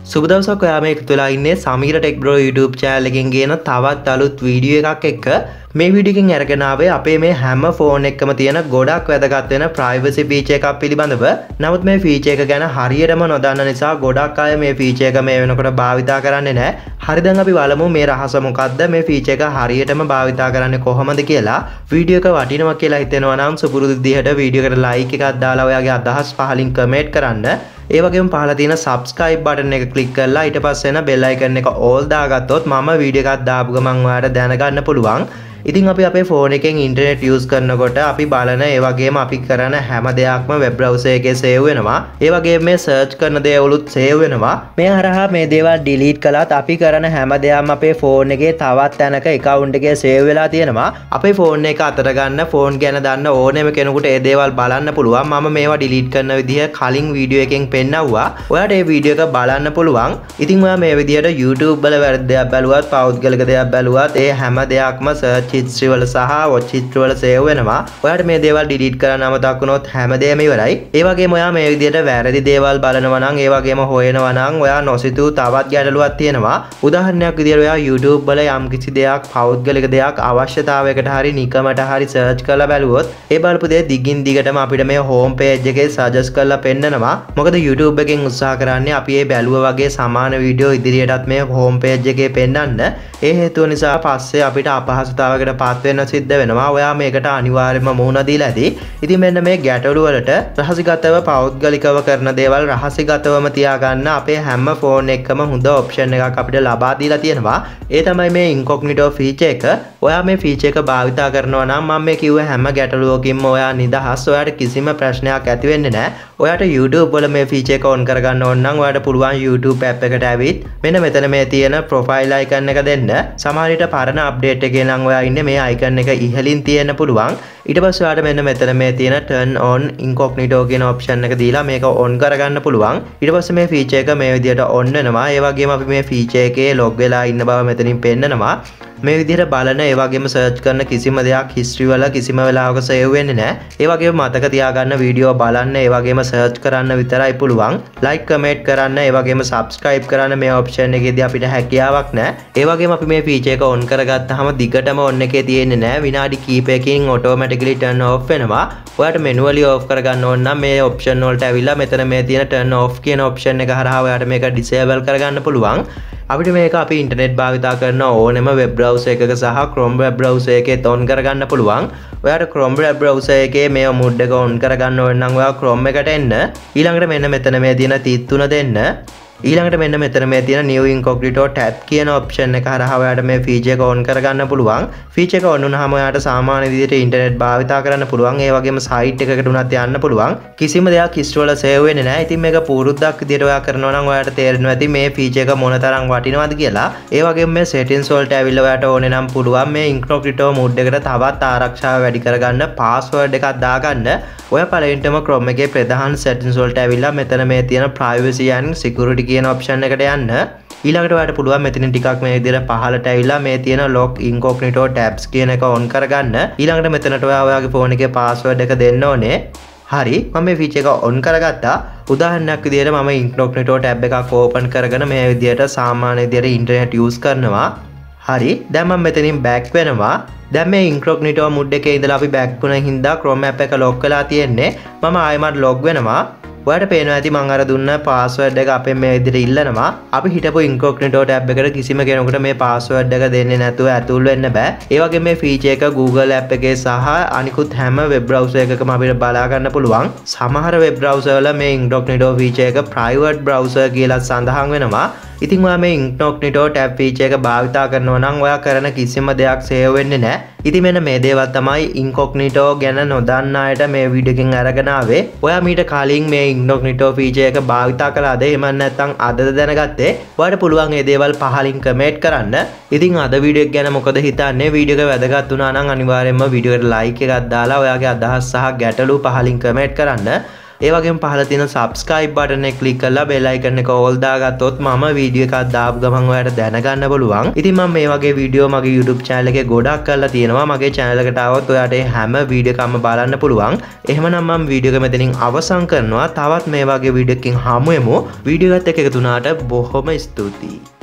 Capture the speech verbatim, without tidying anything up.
සුබ දවසක්. ඔයා මේ එකතු වෙලා ඉන්නේ Sameera Tech Bro YouTube channel එකෙන් ගේන තවත් අලුත් වීඩියෝ එකක් එක්ක. මේ වීඩියෝ එකෙන් අරගෙන ආවේ අපේ මේ හැම ෆෝන් එකකම තියෙන ගොඩක් වැදගත් වෙන privacy feature එකක් පිළිබඳව. නමුත් මේ feature එක ගැන හරියටම නොදන්න නිසා ගොඩක් අය මේ feature එක මේ වෙනකොට භාවිතා කරන්නේ නැහැ. හරි, දැන් අපි බලමු මේ රහස මොකක්ද, මේ feature එක හරියටම භාවිතා කරන්නේ කොහොමද කියලා. වීඩියෝ එක වටිනවා කියලා හිතෙනවා නම් සුපුරුදු විදිහට වීඩියෝ එකට like එකක් දාලා ඔයාගේ අදහස් පහලින් comment කරන්න. ඒ වගේම පහළ තියෙන subscribe button එක click කරලා ඊට පස්සේ එන bell icon එක all දාගත්තොත් මම වීඩියෝ එකක් දාපු ගමන් ඔයාලට දැනගන්න පුළුවන්. ඉතින් අපි අපේ ෆෝන් එකෙන් ඉන්ටර්නෙට් යූස් කරනකොට අපි බලන ඒ වගේම අපි කරන හැම දෙයක්ම වෙබ් බ්‍රවුසර් එකේ සේව් වෙනවා. ඒ වගේම මේ සර්ච් කරන දේවලුත් සේව් වෙනවා. මේ හරහා මේ දේවල් ඩිලීට් කළාත් අපි කරන හැම දෙයක්ම අපේ ෆෝන් එකේ තවත් තැනක account එකේ සේව් වෙලා තියෙනවා. අපේ ෆෝන් එක අතට ගන්න, ෆෝන් ගැන දන්න ඕනෑම කෙනෙකුට ඒ දේවල් බලන්න පුළුවන්. මම මේවා ඩිලීට් කරන විදිහ කලින් වීඩියෝ එකෙන් පෙන්නවුවා. ඔයාලට මේ වීඩියෝ එක බලන්න පුළුවන්. ඉතින් ඔයා මේ විදිහට YouTube වල වැරදි දෙයක් බැලුවත්, පෞද්ගලික දෙයක් බැලුවත් ඒ හැම දෙයක්ම search history වල සහ watch history වල සේව් වෙනවා. ඔයාලට මේ දේවල් delete කරන්න අමතක වුණොත් හැමදේම ඉවරයි. ඒ වගේම ඔයා මේ විදිහට වැරදි දේවල් බලනවා නම්, ඒ වගේම හොයනවා නම් ඔයා නොසිතූ තවත් ගැටලුවක් තියෙනවා. උදාහරණයක් විදිහට ඔයා YouTube වල යම්කිසි දෙයක්, පෞද්ගලික දෙයක් අවශ්‍යතාවයකට හරි නිකමට හරි search කරලා බැලුවොත් ඒ බලපු දේ දිගින් දිගටම අපිට මේ home page එකේ suggest කරලා පෙන්නනවා. මොකද YouTube එකෙන් උත්සාහ කරන්නේ අපි මේ බැලුවා වගේ සමාන වීඩියෝ ඉදිරියටත් මේ home page එකේ පෙන්නන්න. ඒ හේතුව නිසා පස්සේ අපිට අපහසුතාවයකට පත් වෙන්න සිද්ධ වෙනවා. ඔයා මේකට අනිවාර්යයෙන්ම මුහුණ දීලා ඇති. ඉතින් මෙන්න මේ ගැටලු වලට රහසිගතව පෞද්ගලිකව කරන දේවල් රහසිගතවම තියාගන්න අපේ හැම ෆෝන් එකකම හොඳ ඔප්ෂන් එකක් අපිට ලබා දීලා තියෙනවා. ඒ තමයි මේ Incongnito feature එක. ඔයා මේ feature එක භාවිතා කරනවා නම් මම මේ කිව්ව හැම ගැටලුවකින්ම ඔයා නිදහස්. ඔයාට කිසිම ප්‍රශ්නයක් ඇති වෙන්නේ නැහැ. ඔයාට YouTube වල මේ feature එක on කරගන්න ඕන නම් ඔයාට පුළුවන් YouTube app එකට ඇවිත් මෙන්න මෙතන මේ තියෙන profile icon එක දෙන්න. සමහර විට පරණ update එකේ නම් ඔයා ඉන්නේ මේ icon එක ඉහළින් තියෙන්න පුළුවන්. ඊට පස්සේ ඔයාලට මෙන්න මෙතන මේ තියෙන turn on incognito කියන option එක දීලා මේක on කරගන්න පුළුවන්. ඊට පස්සේ මේ feature එක මේ විදිහට on වෙනවා. ඒ වගේම අපි මේ feature එකේ log වෙලා ඉන්න බව මෙතනින් පෙන්නනවා. මේ විදිහට බලන, ඒ වගේම search කරන කිසිම දෙයක් history වල කිසිම වෙලාවක save වෙන්නේ නැහැ. ඒ වගේම මතක තියාගන්න වීඩියෝ බලන්න, ඒ වගේම search කරන්න විතරයි පුළුවන්. like comment කරන්න, ඒ වගේම subscribe කරන්න මේ option එකේදී අපිට හැකියාවක් නැහැ. ඒ වගේම අපි මේ feature එක on කරගත්තාම දිගටම on එකේ තියෙන්නේ නැහැ. විනාඩි කිහිපයකින් automatically turn off වෙනවා. ඔයාට manually off කරගන්න ඕන නම් මේ option වලට ඇවිල්ලා මෙතන මේ තියෙන turn off කියන option එක හරහා ඔයාට මේක disable කරගන්න පුළුවන්. අපිට මේක අපි ඉන්ටර්නෙට් භාවිතා කරන ඕනෙම වෙබ් බ්‍රවුසර් එකක සහ Chrome වෙබ් බ්‍රවුසර් එකේ on කරගන්න පුළුවන්. ඔයාට Chrome වෙබ් බ්‍රවුසර් එකේ මේ mood එක on කරගන්න ඕන නම් ඔයා Chrome එකට එන්න. ඊළඟට මෙන්න මෙතන මේ තියෙන තීත් තුන දෙන්න. ඊළඟට මෙන්න මෙතන මේ තියෙන new incognito tab කියන option එක හරහා ඔයාට මේ feature එක on කරගන්න පුළුවන්. feature එක on වුණාම ඔයාට සාමාන්‍ය විදිහට ඉන්ටර්නෙට් භාවිතා කරන්න පුළුවන්. ඒ වගේම site එකකට උනත් යන්න පුළුවන්. කිසිම දෙයක් history වල save වෙන්නේ නැහැ. ඉතින් මේක පුරුද්දක් විදිහට ඔයා කරනවා නම් ඔයාට තේරෙනවා ඇති මේ feature එක මොන තරම් වටිනවද කියලා. ඒ වගේම මේ settings වලට ඇවිල්ලා ඔයාට ඕනේ නම් පුළුවන් මේ incognito mode එකට තවත් ආරක්ෂාව වැඩි කරගන්න password එකක් දාගන්න. ඔයා පළවෙනිටම Chrome එකේ ප්‍රධාන settings වලට ඇවිල්ලා මෙතන මේ තියෙන privacy and security කියන option එකට යන්න. ඊළඟට ඔයාලට පුළුවන් මෙතනින් ටිකක් මේ විදිහට පහළට ඇවිල්ලා මේ තියෙන lock incognito tabs කියන එක on කරගන්න. ඊළඟට මෙතනට ඔයා ඔයාගේ phone එකේ password එක දෙන්න ඕනේ. හරි, මම මේ feature එක on කරගත්තා. උදාහරණයක් විදිහට මම Incognito tab එකක් open කරගෙන මේ විදිහට සාමාන්‍ය විදිහට internet use කරනවා. හරි, දැන් මම මෙතනින් back වෙනවා. දැන් මේ Incognito mode එකේ ඉඳලා අපි back වුණ හින්දා Chrome app එක lock වෙලා තියෙන්නේ. මම ආයෙමත් log වෙනවා. ඔයාලට පේනවා ඇති මම අර දුන්න password එක අපෙන් මේ විදිහට ඉල්ලනවා. අපි හිටපු Incognito tab එකට කිසිම කෙනෙකුට මේ password එක දෙන්නේ නැතුව ඇතුල් වෙන්න බෑ. ඒ වගේම මේ feature එක Google app එකේ සහ අනිකුත් හැම web browser එකකම අපිට බලා ගන්න පුළුවන්. සමහර web browser වල මේ Incognito feature එක private browser කියලා සඳහන් වෙනවා. ඉතින් ඔයා මේ Incognito tab feature එක භාවිතා කරනවා නම් ඔයා කරන කිසිම දෙයක් save වෙන්නේ නැහැ. ඉතින් මෙන්න මේ දේවල් තමයි Incognito ගැන නොදන්න අයට මේ වීඩියෝ එකෙන් අරගෙන ආවේ. ඔයා මීට කලින් මේ Incognito feature එක භාවිතා කළාද? එහෙම නැත්නම් අදද දැනගත්තේ? ඔයාට පුළුවන් මේ දේවල් පහලින් comment කරන්න. ඉතින් අද වීඩියෝ එක ගැන මොකද හිතන්නේ? වීඩියෝ එක වැදගත් වුණා නම් අනිවාර්යයෙන්ම වීඩියෝ එකට like එකක් දාලා ඔයාගේ අදහස් සහ ගැටලු පහලින් comment කරන්න. ඒ වගේම පහළ තියෙන subscribe button එක click කරලා bell icon එක all දාගත්තොත් මම වීඩියෝ එකක් දාපු ගමන් ඔයාලට දැනගන්න පුළුවන්. ඉතින් මම මේ වගේ වීඩියෝ මගේ YouTube channel එකේ ගොඩක් කරලා තියෙනවා. මගේ channel එකට ආවොත් ඔයාලට හැම වීඩියෝ එකක්ම බලන්න පුළුවන්. එහෙමනම් මම වීඩියෝ එක මෙතනින් අවසන් කරනවා. තවත් මේ වගේ වීඩියෝ එකකින් හමු වෙමු. වීඩියෝ එකත් එක්ක එකතු වුණාට බොහොම ස්තුතියි.